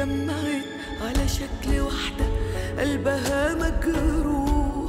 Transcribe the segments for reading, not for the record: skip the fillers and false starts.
اتجمعت على شكل واحدة قلبها مجروح،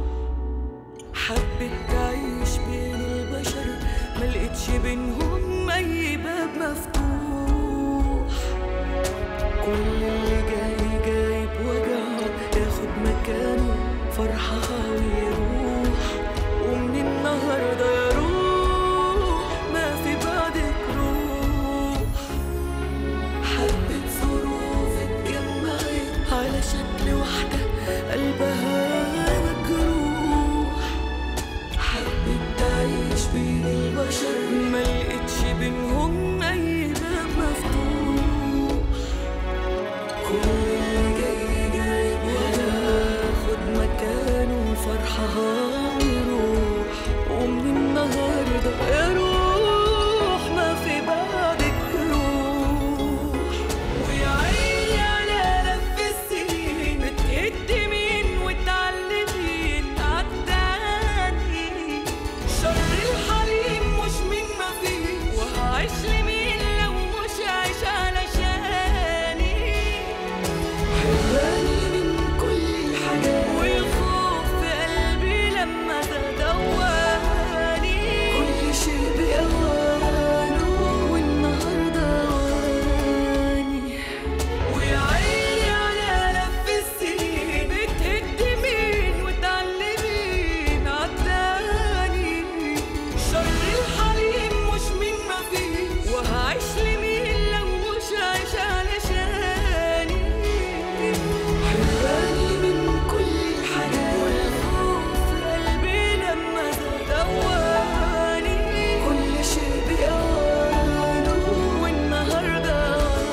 حبت تعيش بين البشر ملقتش بينهم أي باب مفتوح. كل اللي جاي جايب وجعه ياخد مكانه فرحها ويروح، ومن النهارده يا روح ما في بعدك روح. حبت ظروف اتجمعت على شكل واحدة قلبها مجروح، حبت تعيش بين البشر ملقتش بينهم أي باب مفتوح. كل اللي جاي جايب وياخد مكانه فرحها ويروح، ومن النهارده يا روح ما في بعدك روح. ويا عيني على لف السنين بتقدمين وتعلمين عالتاني، شر الحليم مش من ما فيه، وهعيش لمين لو مش عايش علشاني. حراني من كل الحاجات والخوف في قلبي لما تدواني، كل شيء بأوانه والنهارده أواني. ويا عيني على لف السنين بتهدمين وتعلمين عالتاني، شر الحليم مش من ما فيه، وهعيش لمين لو مش عايش علشاني. حراني من كل الحاجات والخوف في قلبي لما تدواني، كل شيء بأوانه والنهارده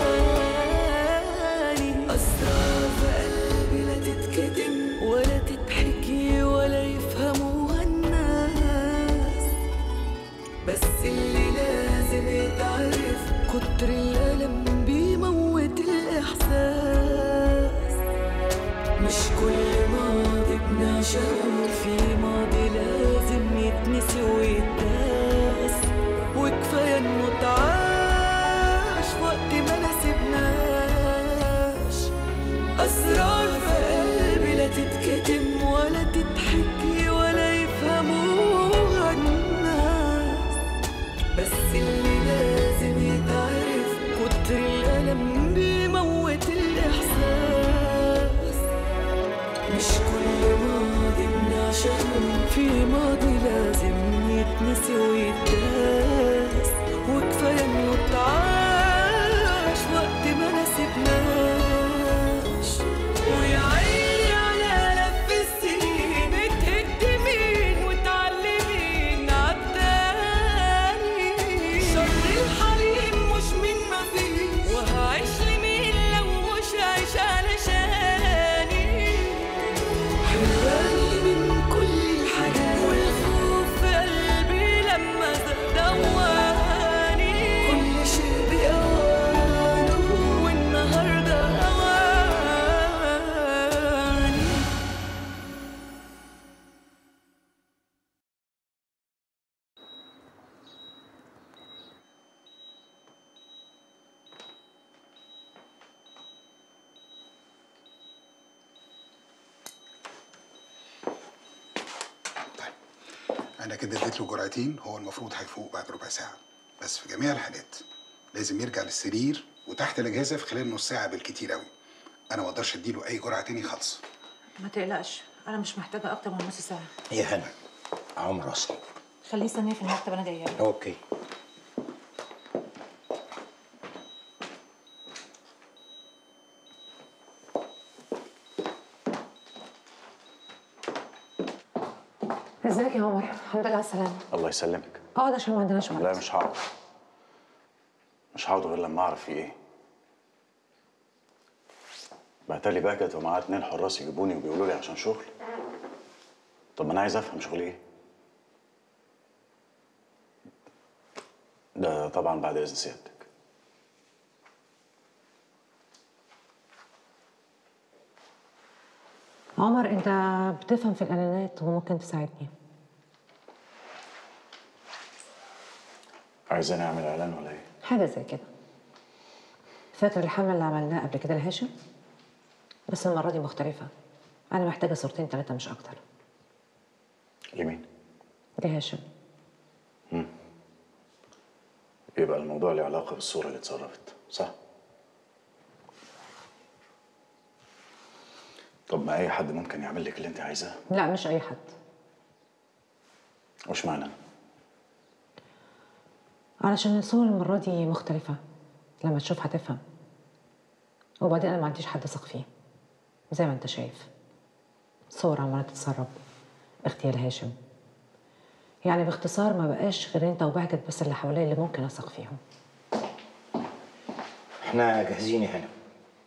أواني. أسرار في قلبي لا تتكتم ولا تتحكي ولا يفهموها الناس، بس اللي لازم يتعرف كتر الألم بيموت الإحساس. مش كل ماضي بنعشقه في ماضي لازم يتنسي ويتداس، وكفاية إنه اتعاش وقت ما نسيبناش. أسرار في قلبي لا تتكتم ولا تتحكي ولا يفهموها الناس، بس اللي لازم يتعرف كتر الألم بيموت الإحساس. مش كل ماضي بنعشقه في ماضي لازم يتنسي ويتداس، وكفاية إنه اتعاش وقت ما نسيبناش. ويا عيني على لف السنين بتهدمين وتعلمين عالتاني، شر الحليم مش من ما فيه، وهعيش لمين لو مش عايش علشاني. حراني من كل الحاجات والخوف في قلبي لما دواني، كل شيء بأوانه والنهارده أواني. طيب أنا كده اديت له جرعتين، هو المفروض هيفوق بعد ربع ساعة، بس في جميع الحالات لازم يرجع للسرير وتحت الأجهزة في خلال نص ساعة بالكتير أوي. أنا ما أقدرش أديله أي جرعة تاني خالص. ما تقلقش، انا مش محتاجه اكتر من نص ساعه. يا هنا عمر اصلا. خليه يستناني في المكتب، انا جايه له. اوكي. ازيك يا عمر؟ الحمد لله على السلامه. الله يسلمك. اقعد عشان ما عندناش وقت. لا مش هقعد، مش هقعد غير لما اعرف في ايه. بعتلي باكت ومعاه 2 حراس يجيبوني وبيقولوا لي عشان شغل. طب ما انا عايز افهم شغل ايه. ده طبعا بعد اذن سيادتك. عمر انت بتفهم في الاعلانات وممكن تساعدني. عايزاني اعمل اعلان ولا ايه؟ حاجه زي كده. فاكر الحمل اللي عملناه قبل كده لهاشم؟ بس المرة دي مختلفة. أنا محتاجة صورتين 3 مش أكتر. لمين؟ لهاشم. يبقى الموضوع له علاقة بالصورة اللي اتصرفت، صح؟ طب ما أي حد ممكن يعمل لك اللي أنت عايزاه. لا مش أي حد. وش معنى؟ علشان الصور المرة دي مختلفة. لما تشوف هتفهم. وبعدين أنا ما عنديش حد أثق فيه. زي ما أنت شايف. صور عمالة تتسرب. اغتيال هاشم. يعني باختصار ما بقاش غير أنت وبهجت بس اللي حواليا اللي ممكن أثق فيهم. احنا جاهزين يا هنا.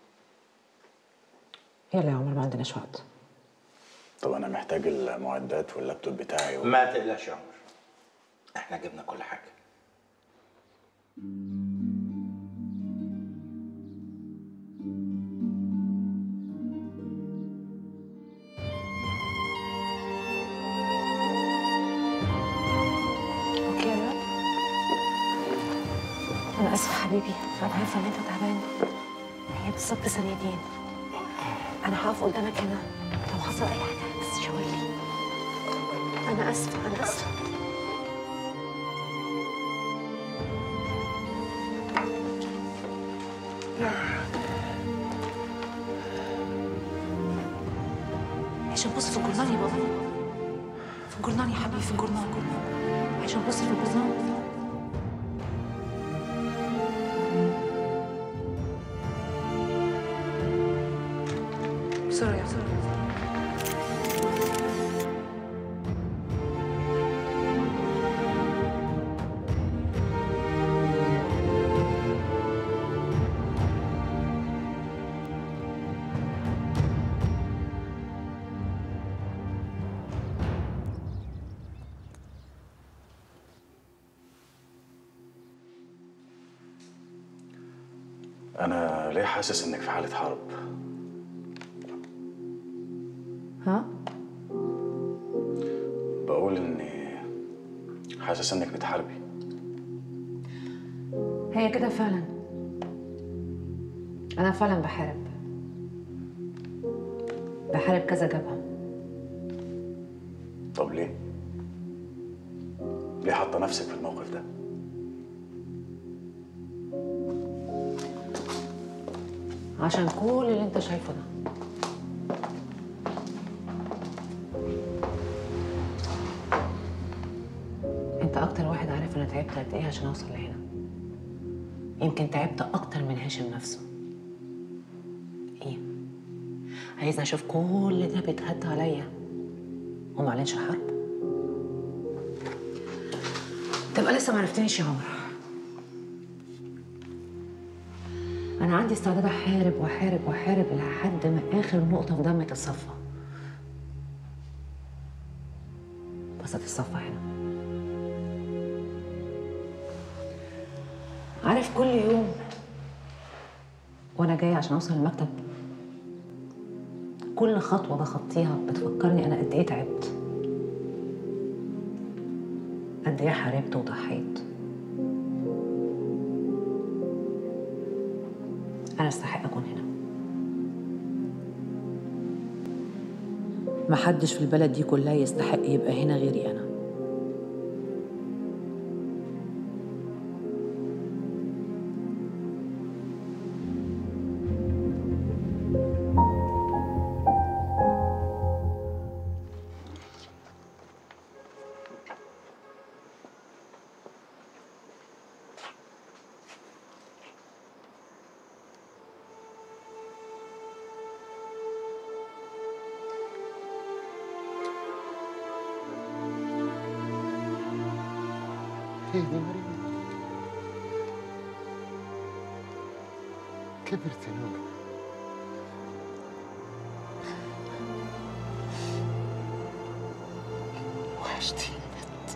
يلا يا عمر ما عندناش وقت. طب أنا محتاج المعدات واللابتوب بتاعي ما تقلقش يا عمر، احنا جبنا كل حاجة. اوكي يا رب. انا اسفه حبيبي، انا عارفه ان انت تعبان. هي بالظبط ثانيتين. انا هقف قدامك هنا لو حصل اي حاجه بس شاور لي. انا اسفه انا اسفه. عشان بص في الجرنان يا بابا. في الجرنان يا حبيبي، في الجرنان. عشان بص في الجرنان. بسرعة بسرعة. أنا ليه حاسس إنك في حالة حرب؟ ها؟ بقول إني حاسس إنك بتحاربي. هي كده فعلا. أنا فعلا بحارب. بحارب كذا جبهة. طب ليه؟ ليه حاطة نفسك في الموقف ده؟ عشان كل اللي انت شايفه ده. انت اكتر واحد عارف انا تعبت قد ايه عشان اوصل لهنا. يمكن تعبت اكتر من هاشم نفسه. ايه؟ عايزني اشوف كل ده بيتهد عليا وما اعلنش حرب؟ تبقى لسه ما عرفتنيش يا عمر. أنا عندي استعداد أحارب وأحارب وأحارب لحد ما آخر نقطة في دمي تتصفى. بس هتتصفى هنا. عارف كل يوم وأنا جاية عشان أوصل المكتب كل خطوة بخطيها بتفكرني أنا قد إيه تعبت، قد إيه حاربت وضحيت. أنا أستحق أكون هنا. محدش في البلد دي كلها يستحق يبقى هنا غيري أنا. ايه دي مريم؟ كبرت يا نور. وحشتيني يا بنت.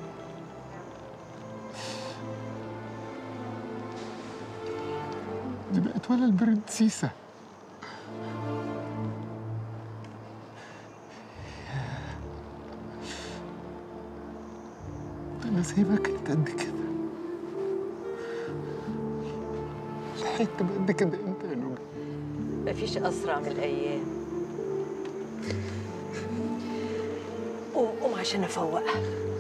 دي بقت ولا البرنسيسة. أنا سايبك قد كده. حته بقد كده انت يا نوجه. مفيش أسرع من الأيام. قوم قوم عشان أفوقها.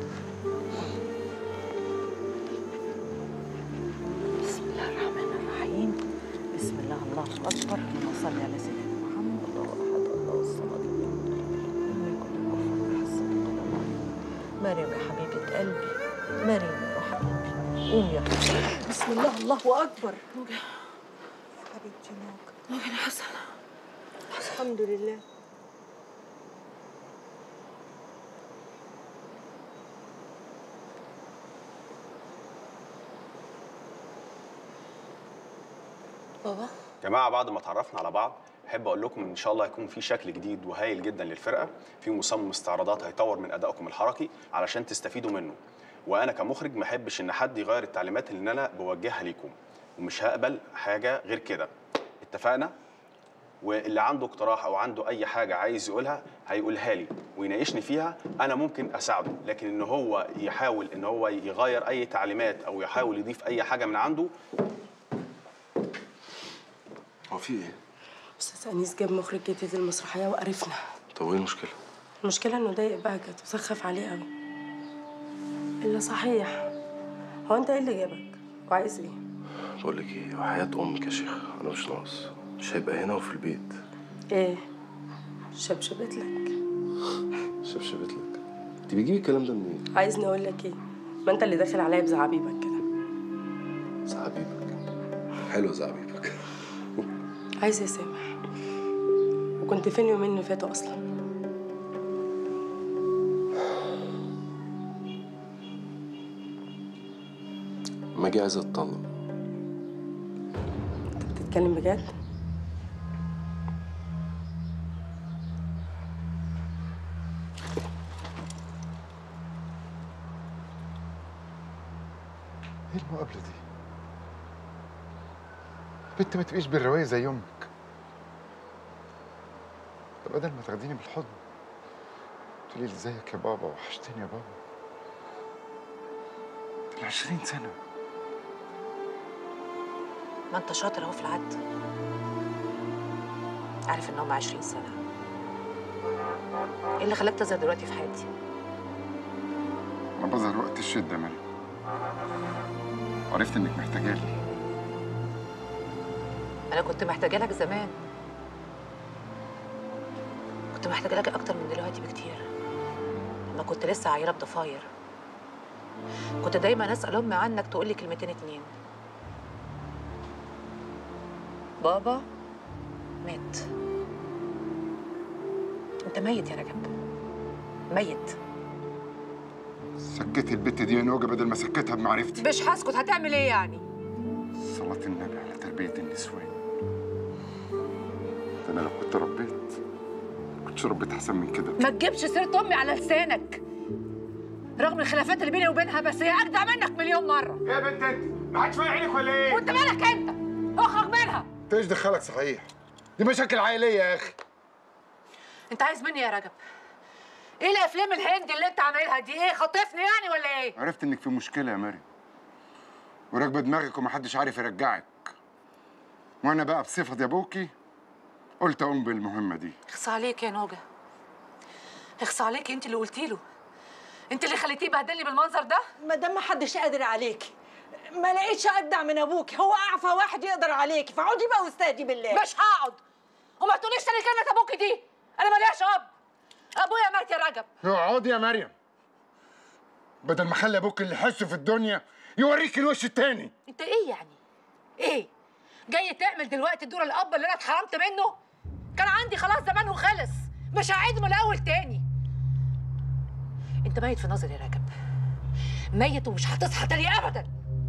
بسم الله الرحمن الرحيم. بسم الله الله أكبر. اللهم صل على سيدنا محمد. الله أحد الله الصمد لم يكن له كفوا أحد. مريم يا حبيبة قلبي، مريم يا حبيبي، قوم يا حبيبي. بسم الله الله أكبر. نوجة حبيبتي نوجة. نوجة أنا حسنة. الحمد لله. بابا يا جماعه، بعد ما اتعرفنا على بعض احب اقول لكم ان شاء الله هيكون في شكل جديد وهايل جدا للفرقه، في مصمم استعراضات هيطور من ادائكم الحركي علشان تستفيدوا منه. وانا كمخرج ما احبش ان حد يغير التعليمات اللي انا بوجهها ليكم، ومش هقبل حاجه غير كده. اتفقنا؟ واللي عنده اقتراح او عنده اي حاجه عايز يقولها هيقولها لي ويناقشني فيها، انا ممكن اساعده. لكن ان هو يحاول ان هو يغير اي تعليمات او يحاول يضيف اي حاجه من عنده. هو في ايه؟ استاذ انيس جاب مخرج جديد للمسرحيه وقرفنا. طب وايه المشكله؟ المشكله انه ضايق بهجت وسخف عليه قوي. الا صحيح، هو انت ايه اللي جابك وعايز ايه؟ بقول لك ايه، وحياه امك يا شيخ انا مش ناقص، مش هيبقى هنا وفي البيت. ايه؟ شبشبت لك؟ شبشبت لك؟ انت بتجيبي الكلام ده منين؟ عايزني اقول لك ايه؟ ما انت اللي داخل عليا بزعابيبك كده. زعابيبك؟ حلوه زعابيبك. عايز يا سامح، وكنت فين يومين اللي فاتوا اصلا؟ ما اجي عايز اتطلق. انت بتتكلم بجد؟ ايه المقابله دي؟ بنت ما تبقيش بالروايه زي امك. طب بدل ما تاخديني بالحضن تقولي لي ازيك يا بابا، وحشتني يا بابا. دول 20 سنه. ما انت شاطر اهو في العد. عارف ان هم 20 سنه. ايه اللي خلاك تظهر دلوقتي في حياتي؟ انا بظهر وقت الشده يا مريم. عرفت انك محتاجه لي. انا كنت محتاجه لك زمان. كنت محتاجه لك اكتر من دلوقتي بكتير. لما كنت لسه عيله بضفاير كنت دايما اسال امي عنك تقول لي كلمتين اتنين. بابا مات. انت ميت يا رجب، ميت. سكتي البت دي يا نوجه بدل ما سكتها بمعرفتي. مش هسكت. هتعمل ايه يعني؟ صلاة النبي على تربية النسوان. ده انا لو كنت ربيت كنتش ربيت احسن من كده. ما تجيبش سيرة امي على لسانك. رغم الخلافات اللي بيني وبينها بس هي اجدع منك مليون مرة. ايه يا بنت انت؟ ما حدش فاهم عينك ولا ايه؟ وانت مالك انت؟ اخرج منها. انت ايش دخلك صحيح؟ دي مشاكل عائلية يا اخي. انت عايز مني يا رجب ايه الافلام الهندي اللي انت عاملها دي؟ ايه خاطفني يعني ولا ايه؟ عرفت انك في مشكلة يا مريم وراكبة دماغك ومحدش عارف يرجعك. وانا بقى بصفتي ابوكي قلت اقوم بالمهمة دي. اخص عليك يا نوجة، اخص عليك. انت اللي قلتي له، انت اللي خليتيه يبهدلني بالمنظر ده. ما دام ما حدش قادر عليكي، ما لقيتش اجدع من ابوكي، هو اعفى واحد يقدر عليكي، فاقعدي بقى واستهدي بالله. مش هقعد. وما تقوليش تاني كلمة ابوكي دي، انا مالياش اب. ابويا مات يا رجب. اقعدي يا مريم بدل ما اخلي ابوك اللي حسه في الدنيا يوريك الوش التاني. انت ايه يعني؟ ايه؟ جاي تعمل دلوقتي دور الاب اللي انا اتحرمت منه؟ كان عندي خلاص زمان وخلص، مش هعيد من الاول تاني. انت ميت في نظري يا رجب، ميت ومش هتصحى تاني ابدا.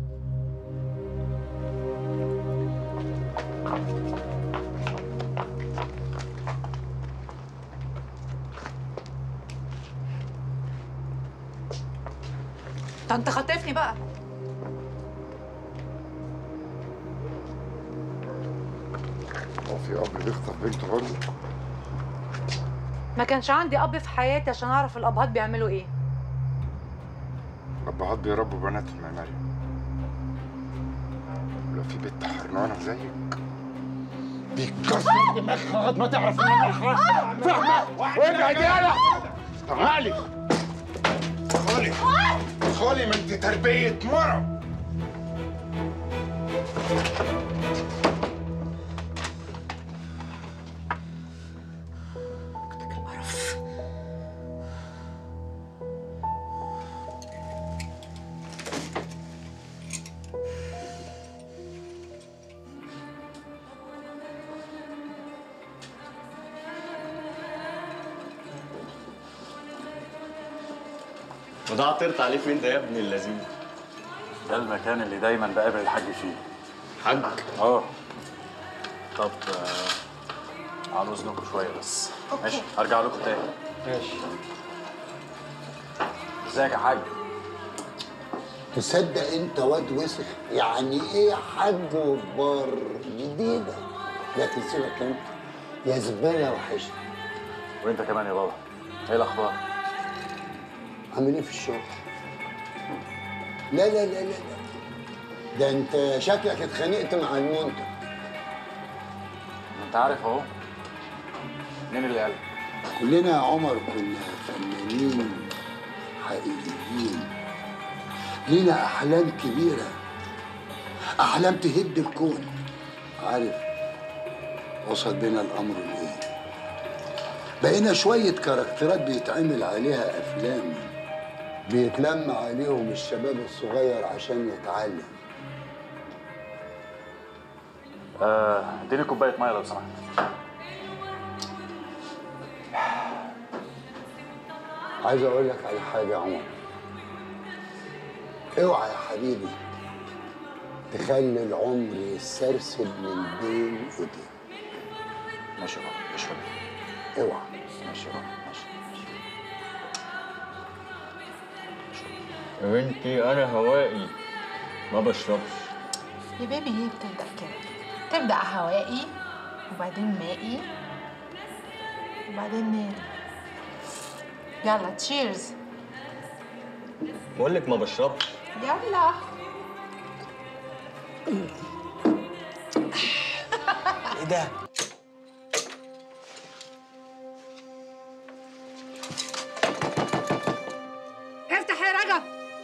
ده انت خاطفني بقى. هو في اب بيخطف بنته برضه؟ ما كانش عندي اب في حياتي عشان اعرف الابهات بيعملوا ايه. الابهات بيربوا بناتهم يا مريم. ولو في بنت حرمانه زيك بيتكسر دماغك لغايه ما تعرف ان انا حرام. فاهمه؟ وابعد يالا. تعالي ادخلي ما انت تربيه مرة. وده عطرت عليه فين ده يا ابن اللذين؟ ده المكان اللي دايما بقابل الحاج فيه. حاج؟ اه. طب على اذنكم شويه بس. ماشي هرجع لكم تاني. ماشي. ازيك يا حاج؟ تصدق انت واد وسخ؟ يعني ايه حاج وكبار جديده؟ لكن سيبك انت يا زباله وحشني. وانت كمان يا بابا. ايه الاخبار؟ عامل ايه في الشغل؟ لا لا لا لا لا، ده انت شكلك اتخانقت مع المنتج. انت عارف اهو. مين اللي قال؟ كلنا يا عمر كنا فنانين حقيقيين، لينا احلام كبيره، احلام تهد الكون. عارف وصل بينا الامر لايه؟ بقينا شويه كاركترات بيتعمل عليها افلام، بيتلم عليهم الشباب الصغير عشان يتعلم. اديني كوبايه ميه لو سمحت. عايز اقول لك على حاجه يا عمر، اوعى يا حبيبي تخلي العمر يسرسب من بين ايديك. ماشي يا بابا اشرب. اوعى. ماشي يا بابا ماشي. يا بنتي انا هوائي ما بشربش. يا بيبي هي بتبدأ كده، تبدأ هوائي وبعدين مائي وبعدين ناري. يلا تشيرز. بقول لك ما بشربش. يلا. ايه ده؟ افتح يا رجب،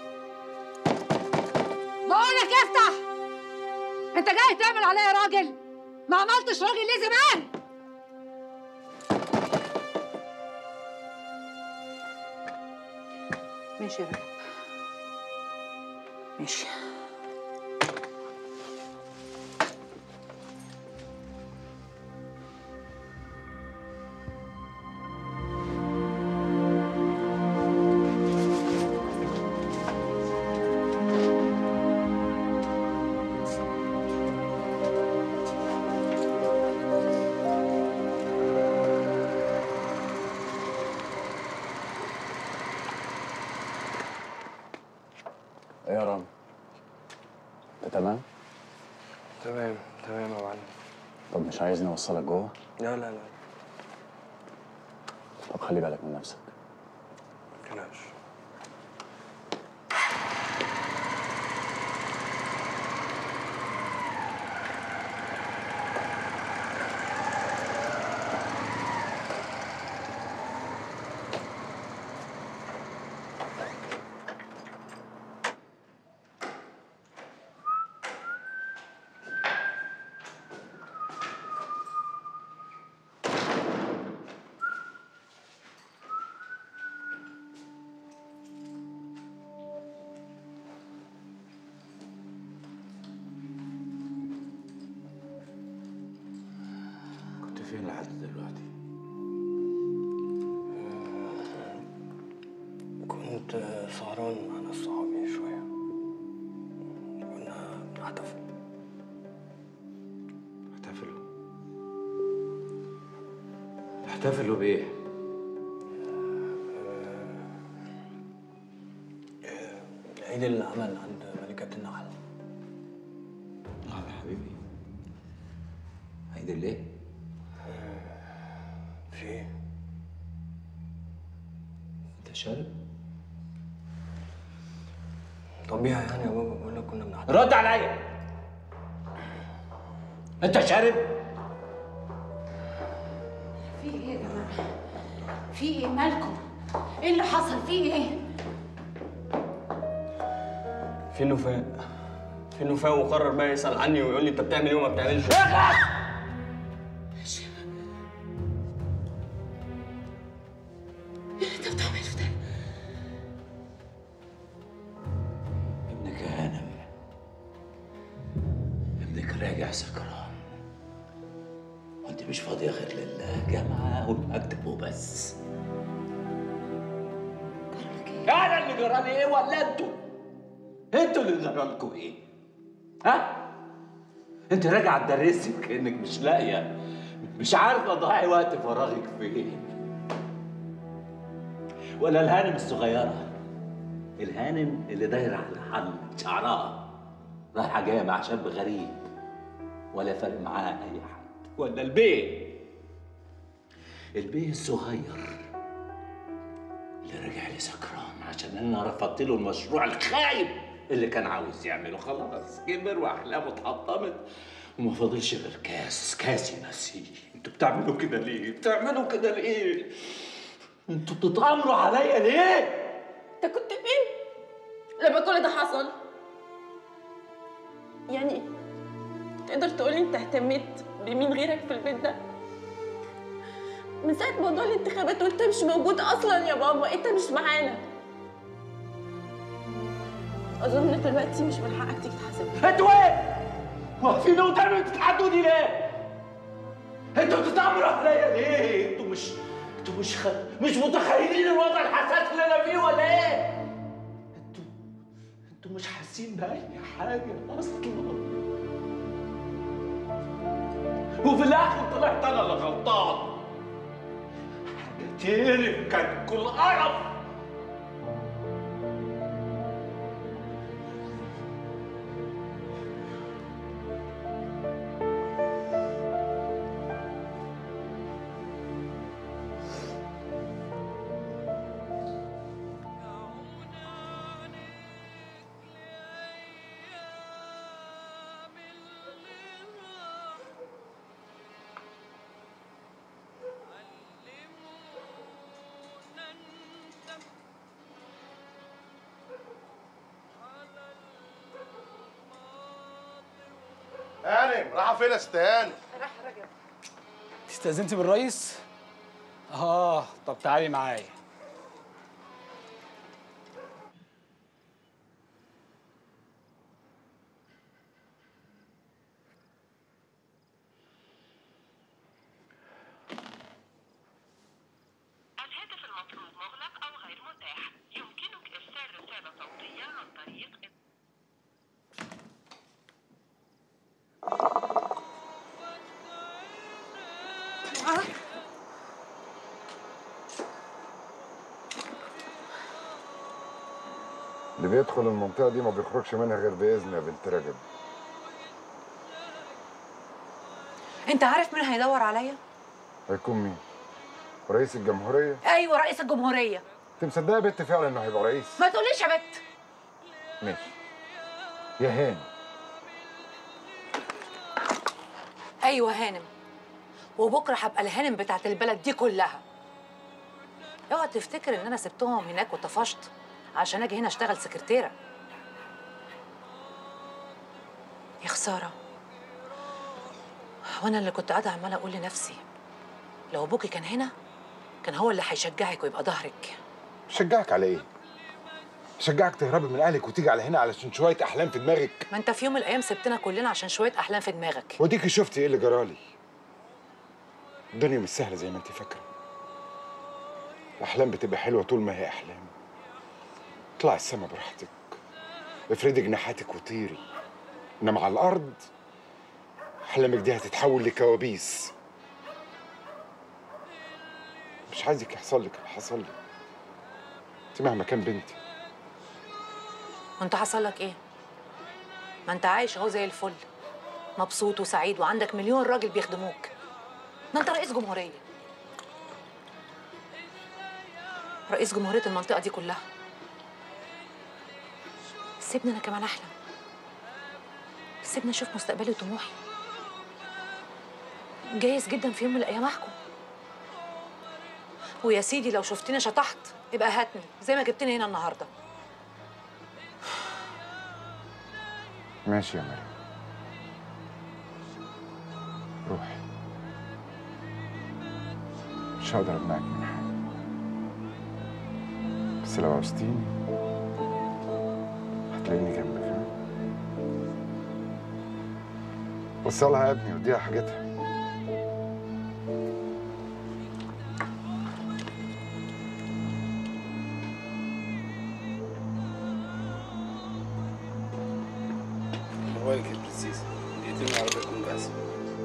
بقولك افتح. انت جاي تعمل عليا راجل؟ ما عملتش راجل ليه زمان؟ ماشي يا رجب ماشي. ايه يا رامي؟ انت تمام؟ تمام تمام يا معلم. طب مش عايزني اوصلك جوه؟ لا لا لا طب خلي بالك من نفسك. متقلقش. فين لحد دلوقتي؟ كنت سهران مع ناس صحابي شوية، كنا بنحتفل. احتفلوا بإيه؟ عيد العمل عند ملكة النحل. نعم يا حبيبي. عيد الايه؟ في ايه؟ انت شارب؟ طبيعي يعني يا بابا، بقول لك كنا بنحتفل. رد عليا. انت شارب؟ في ايه يا جماعه؟ في ايه مالكم؟ ايه اللي حصل؟ في ايه؟ فين وفاء؟ فين وفاء وقرر بقى يسأل عني ويقول لي انت بتعمل ايه وما بتعملش؟ ابنك يا هانم، ابنك راجع سكران، وانت مش فاضية غير للجامعة والمكتب وبس. انا اللي جرالي ايه ولا انتوا؟ انتوا اللي جرالكوا ايه؟ ها؟ انت راجعة تدرسي كأنك مش لاقية، مش عارفة تضيعي وقت فراغك فين. ولا الهانم الصغيرة، الهانم اللي دايرة على حل شعرها رايحة جاية مع شاب غريب ولا فارق معاها أي حد. ولا البيه الصغير اللي رجع لي سكران عشان أنا رفضت له المشروع الخايب اللي كان عاوز يعمله. خلاص كبر وأحلامه اتحطمت وما فاضلش غير كاس ينسيه. انتوا بتعملوا كده ليه؟ بتعملوا كده ليه؟ انتوا بتتآمروا عليا ليه؟ انت كنت فين لما كل ده حصل؟ يعني تقدر تقولي انت اهتميت بمين غيرك في البيت ده؟ من ساعة موضوع الانتخابات وانت مش موجود اصلا يا بابا، انت مش معانا. اظن ان دلوقتي مش من حقك تيجي تحاسبني. انتوا ايه؟ واقفين قدامي بتتحدوني ليه؟ انتوا بتتآمروا عليا ليه؟ انتوا مش متخيلين الوضع الحساس اللي انا فيه ولا ايه؟ انتوا مش حاسين بأي حاجة أصلا. وفي الآخر طلعت أنا اللي غلطان. حاجة تقرف، كان كل قرف. هانم رايحه فين يا ست هانم؟ راح رجب. استأذنتي بالرئيس؟ طب تعالي معايا. الهاتف المطلوب مغلق أو غير متاح. يمكنك إرسال رسالة صوتية عن طريق اللي بيدخل المنطقة دي ما بيخرجش منها غير بإذن يا بنت رجب. انت عارف مين هيدور عليا؟ هيكون مين؟ رئيس الجمهورية؟ ايوه رئيس الجمهوريه. انت مصدقة يا بنت فعلا انه هيبقى رئيس؟ ما تقوليش يا بت. ماشي يا هاني. ايوه هانم، وبكره هبقى الهانم بتاعت البلد دي كلها. اوعى تفتكر ان انا سبتهم هناك وطفشت عشان اجي هنا اشتغل سكرتيره. يا خساره، وانا اللي كنت قاعده عماله اقول لنفسي لو ابوكي كان هنا كان هو اللي هيشجعك ويبقى ظهرك. شجعك على ايه؟ شجعك تهربي من اهلك وتيجي على هنا علشان شويه احلام في دماغك؟ ما انت في يوم من الايام سبتنا كلنا عشان شويه احلام في دماغك. وديكي شفتي ايه اللي جرالي. الدنيا مش سهله زي ما انت فاكره. الاحلام بتبقى حلوه طول ما هي احلام. اطلعي السما براحتك، افردي جناحاتك وطيري، انما على الارض احلامك دي هتتحول لكوابيس. مش عايزك يحصل لك اللي حصل لي. انت مهما كان بنتي. وانت حصل لك ايه؟ ما انت عايش اهو زي الفل، مبسوط وسعيد وعندك مليون راجل بيخدموك. ده انت رئيس جمهوريه، رئيس جمهوريه المنطقه دي كلها. سيبني انا كمان احلم، سيبني اشوف مستقبلي وطموحي. جايز جدا في يوم من الايام احكم. ويا سيدي لو شفتني شطحت يبقى هاتني زي ما جبتني هنا النهارده. ماشي يا مريم، روحي، مش هقدر امنعك من حاجه، بس لو عوزتيني هتلاقيني جنبك. ها؟ وصلها يا ابني وديها حاجتها. موبايلك يا برنسيسة، دقيقتين العربية تكون جاهزة.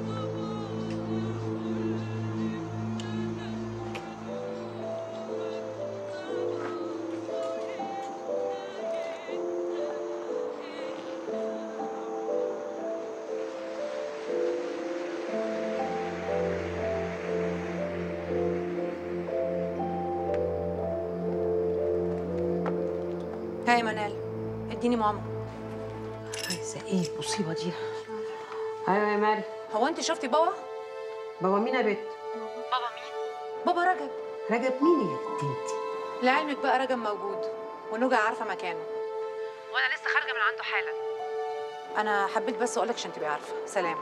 هاي منال، اديني ماما. عايزه ايه المصيبه دي؟ ايوه يا ماري. هو انت شفتي بابا؟ بابا مين يا بت؟ بابا مين؟ بابا رجب. رجب مين يا بنت انت؟ لعلمك بقى رجب موجود ونوجة عارفه مكانه، وانا لسه خارجه من عنده حالا. انا حبيت بس اقولك عشان تبقي عارفه. سلام.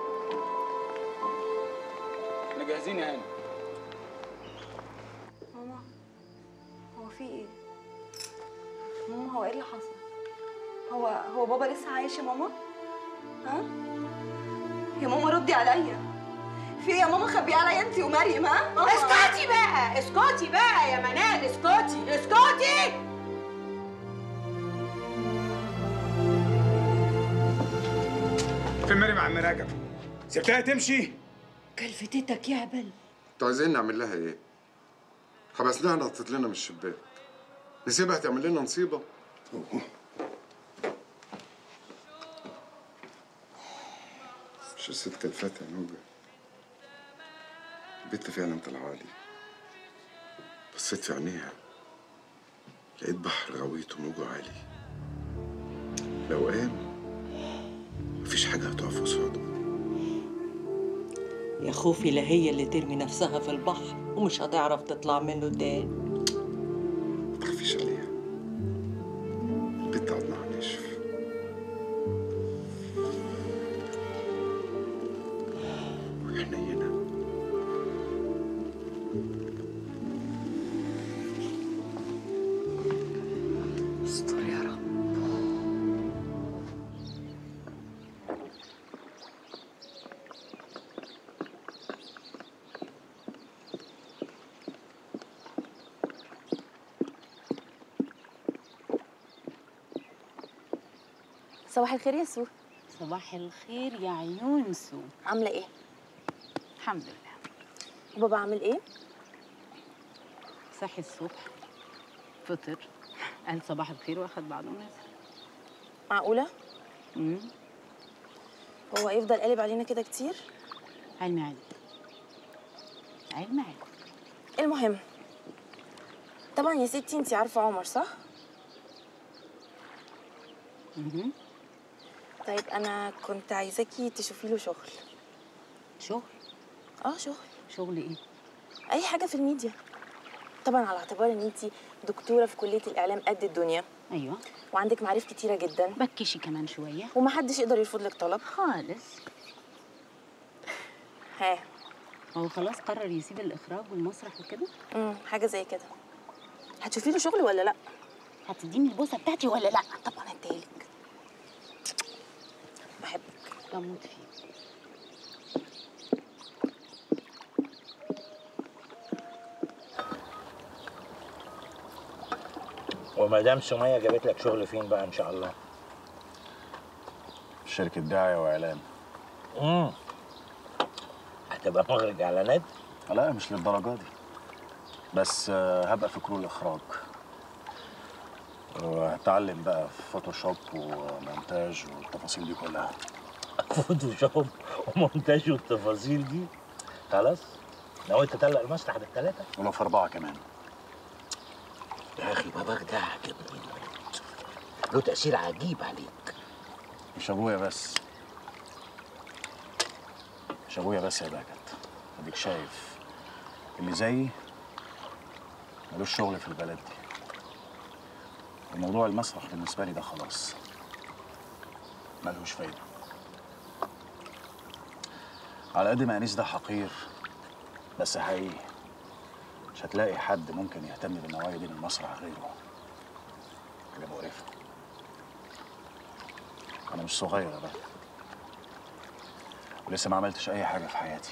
احنا جاهزين يا هاني. ماما هو في ايه؟ ماما هو ايه اللي حصل؟ هو بابا لسه عايش يا ماما؟ ها؟ يا ماما ردي عليا. في ايه يا ماما؟ خبيه عليا انت ومريم. ها؟ ماما اسكتي بقى، اسكتي بقى يا منال، اسكتي اسكتي. فين مريم عم رجب؟ سبتها تمشي؟ كلفتك يا هبل. انتوا عايزين نعمل لها ايه؟ حبسناها نطت لنا من الشباك. نسيبها تعمل لنا نصيبه؟ مش قصة كلفات يا نوجة. البت فعلا طلعوا لي. بصيت في عينيها لقيت بحر غويط وموجه عالي. لو قام مفيش حاجة هتقف قصاده. يا خوفي لا هي اللي ترمي نفسها في البحر ومش هتعرف تطلع منه تاني. متخافيش عليها. البت عضمها ناشف. وحنينة. استر يا رب. صباح الخير يا سو. صباح الخير يا عيون سو. عامله ايه؟ الحمد لله. بابا عامل ايه؟ صحي الصبح فطر قال صباح الخير واخد بعضه ونزل. معقوله؟ هو هيفضل قالب علينا كده كتير؟ علمي عليك، علمي عليك. المهم طبعا يا ستي انتي عارفه عمر صح؟ طيب انا كنت عايزاكي تشوفي له شغل. شغل؟ شغل. شغل ايه؟ اي حاجه في الميديا، طبعا على اعتبار ان انتي دكتوره في كليه الاعلام قد الدنيا. ايوه. وعندك معارف كتيره جدا. بكشي كمان شويه ومحدش يقدر يرفض لك طلب خالص. ها هو خلاص قرر يسيب الاخراج والمسرح وكده؟ حاجه زي كده. هتشوفي له شغل ولا لا؟ هتديني البوسه بتاعتي ولا لا؟ طبعا هديلك. بحبك. بموت فيك. ومدام سمية جابت لك شغل فين بقى ان شاء الله؟ شركة دعاية وإعلان. هتبقى مخرج إعلانات؟ لا مش للدرجة دي. بس هبقى في كرو الإخراج. وهتعلم بقى في فوتوشوب ومونتاج والتفاصيل دي كلها. فوتوشوب ومونتاج والتفاصيل دي؟ خلاص؟ ناوي تطلق المسرح بالثلاثة؟ ولو في 4 كمان. يا أخي باباك ده عاجبني موت. له تأثير عجيب عليك. مش أبويا بس. مش أبويا بس يا باكت. اديك شايف اللي زيي ملوش شغل في البلد دي، وموضوع المسرح بالنسبه لي ده خلاص ملوش فايده. على قد ما انيس ده حقير بس حقيقي، مش هتلاقي حد ممكن يهتم بالنوايا دي من المسرح غيره. حاجه مقرفه. انا مش صغير بقى، ولسه ما عملتش اي حاجه في حياتي.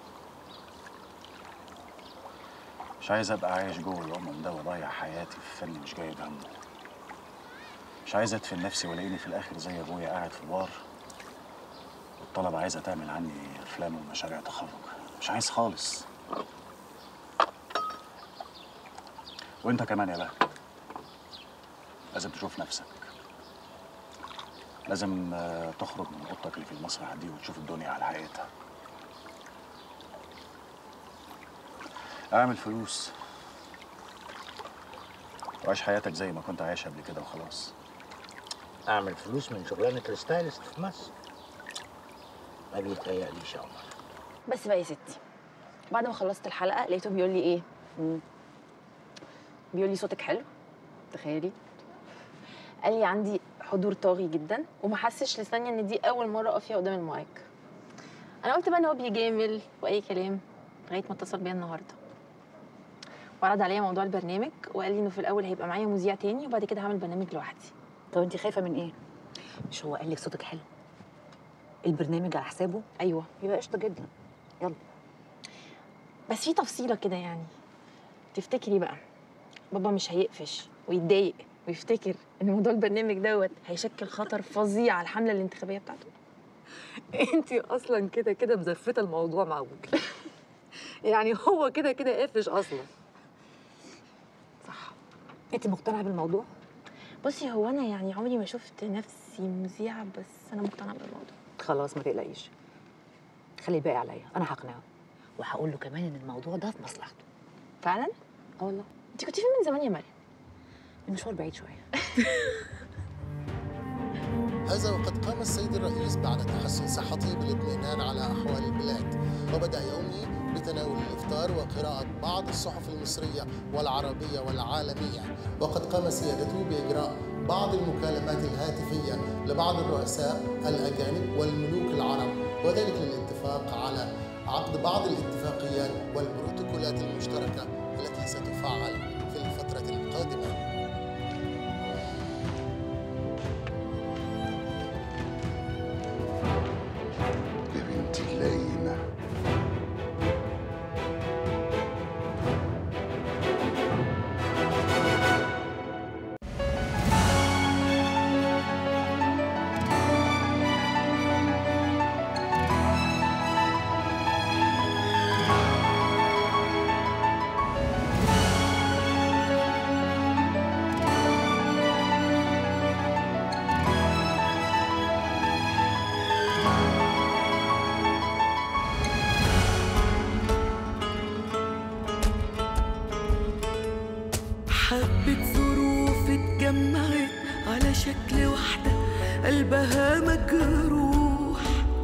مش عايز ابقى عايش جوه الامم ده واضيع حياتي في فن مش جايب همه. مش عايز ادفن نفسي والاقيني في الاخر زي ابويا قاعد في بار والطلبه عايزه تعمل عني افلام ومشاريع تخرج. مش عايز خالص. وانت كمان يا بقى لازم تشوف نفسك، لازم تخرج من اوضتك اللي في المسرح دي وتشوف الدنيا على حقيقتها. اعمل فلوس وعيش حياتك زي ما كنت عايش قبل كده وخلاص. اعمل فلوس من شغلانه الستايلست في مصر؟ ما بيتهيأليش يا عمر. بس بقى يا ستي، بعد ما خلصت الحلقه لقيته بيقول لي ايه؟ بيقول لي صوتك حلو. تخيلي، قال لي عندي حضور طاغي جدا، وما حسش لثانيه ان دي اول مره اقف فيها قدام المايك. انا قلت بقى ان هو بيجامل واي كلام، لغايه ما اتصل بيا النهارده وعرض عليا موضوع البرنامج، وقال لي انه في الاول هيبقى معايا مذيع تاني وبعد كده هعمل برنامج لوحدي. طب انت خايفه من ايه؟ مش هو قال لك صوتك حلو؟ البرنامج على حسابه؟ ايوه. يبقى قشطه جدا، يلا. بس في تفصيله كده يعني. تفتكري بقى بابا مش هيقفش ويتضايق ويفتكر ان موضوع البرنامج دوت هيشكل خطر فظيع على الحمله الانتخابيه بتاعته؟ انت اصلا كده كده مزفته الموضوع مع ابوك. يعني هو كده كده قافش اصلا. صح. انت مقتنعه بالموضوع؟ بصي، هو انا يعني عمري ما شفت نفسي مذيعه، بس انا مقتنعه بالموضوع. خلاص ما تقلقيش، خلي الباقي عليا، انا هقنعه وهقول له كمان ان الموضوع ده في مصلحته. فعلا؟ اه والله. انت كنتي فين من زمان يا مريم؟ المشوار بعيد شويه. هذا وقد قام السيد الرئيس بعد تحسن صحته بالاطمئنان على أحوال البلاد، وبدأ يومه بتناول الإفطار وقراءة بعض الصحف المصرية والعربية والعالمية، وقد قام سيادته بإجراء بعض المكالمات الهاتفية لبعض الرؤساء الأجانب والملوك العرب، وذلك للاتفاق على عقد بعض الاتفاقيات والبروتوكولات المشتركة التي ستفعل في الفترة القادمة. حبة ظروف اتجمعت على شكل واحدة قلبها مجروح،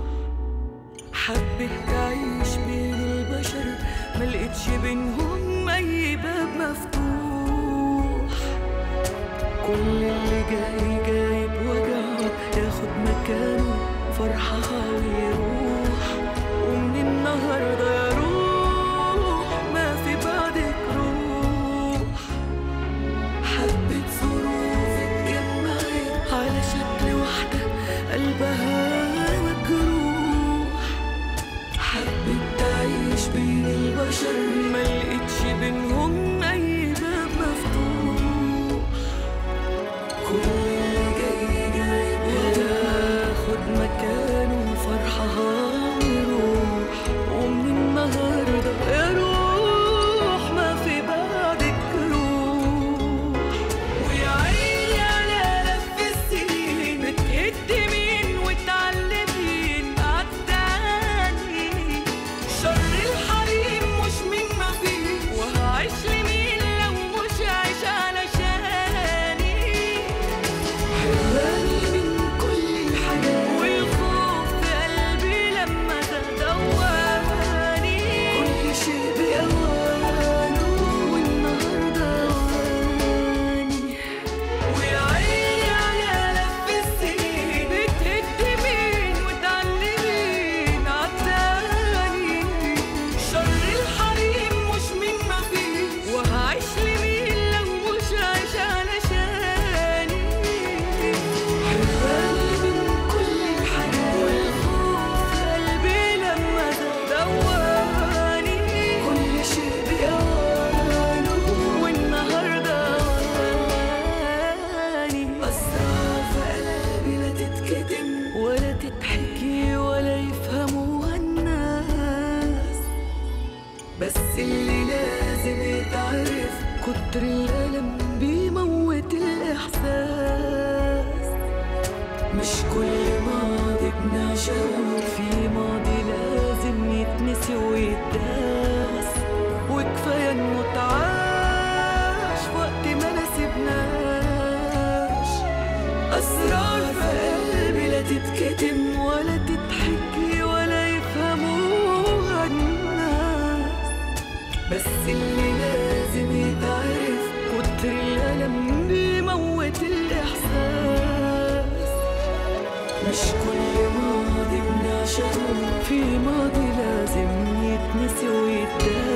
حبت تعيش بين البشر ملقتش بينهم أي باب مفتوح. كل اللي جاي جاي بوجعه ياخد مكانه فرحها ويروح، ومن النهارده يا روح ما في بعدك روح. حبة ظروف اتجمعت على شكل واحدة قلبها مجروح، حبت تعيش بين البشر ملقتش بينهم أي باب مفتوح. كل اللي جاي جاي بياخد مكانه فرحها ويروح، ومن أسرار في قلبي لا تتكتم ولا تتحكي ولا يفهموها الناس، بس اللي لازم يتعرف كتر الألم بيموت الإحساس. مش كل ماضي بنعشقه في ماضي لازم يتنسي ويتداس.